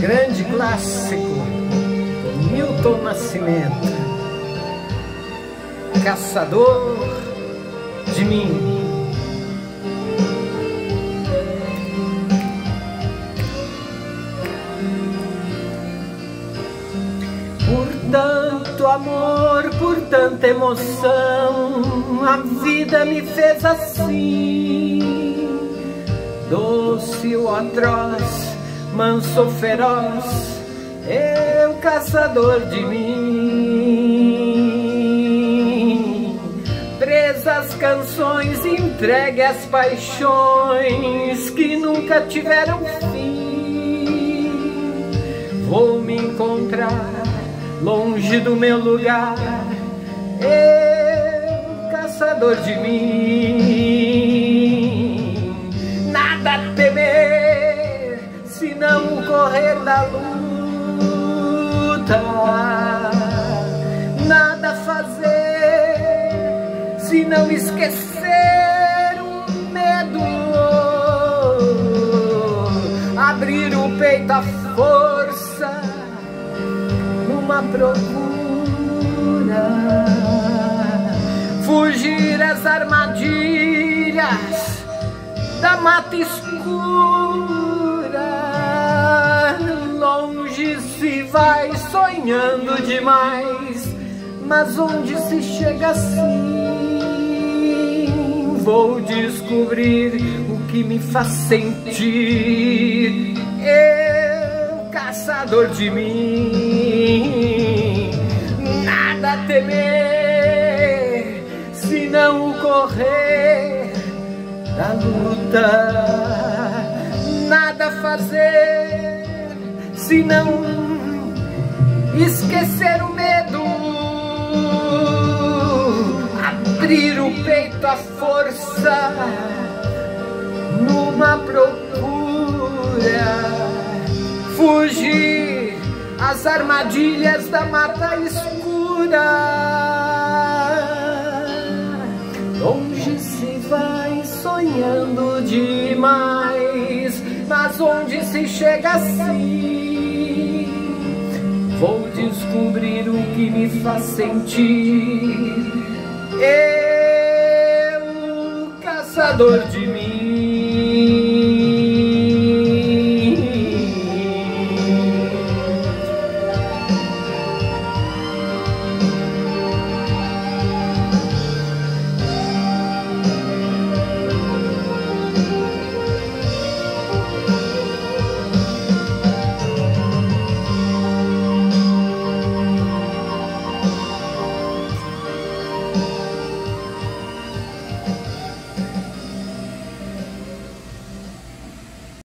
grande clássico, Milton Nascimento, Caçador de Mim. Por tanto amor, por tanta emoção, a vida me fez assim, doce ou atroz, manso ou feroz, eu caçador de mim. Presa às canções, entregue às paixões que nunca tiveram fim, vou me encontrar longe do meu lugar, eu caçador de mim. Nada a temer, se não o correr da luta, nada a fazer, se não esquecer o medo, abrir o peito à força numa procura, fugir às armadilhas da mata escura. Longe se vai sonhando demais, mas onde se chega assim, vou descobrir o que me faz sentir, eu caçador de mim. Nada a temer, se não o correr da luta, nada a fazer, se não esquecer o medo, abrir o peito à força numa procura, fugir às armadilhas da mata escura. Longe se vai sonhando demais, mas onde se chega assim, vou descobrir o que me faz sentir, eu caçador de mim.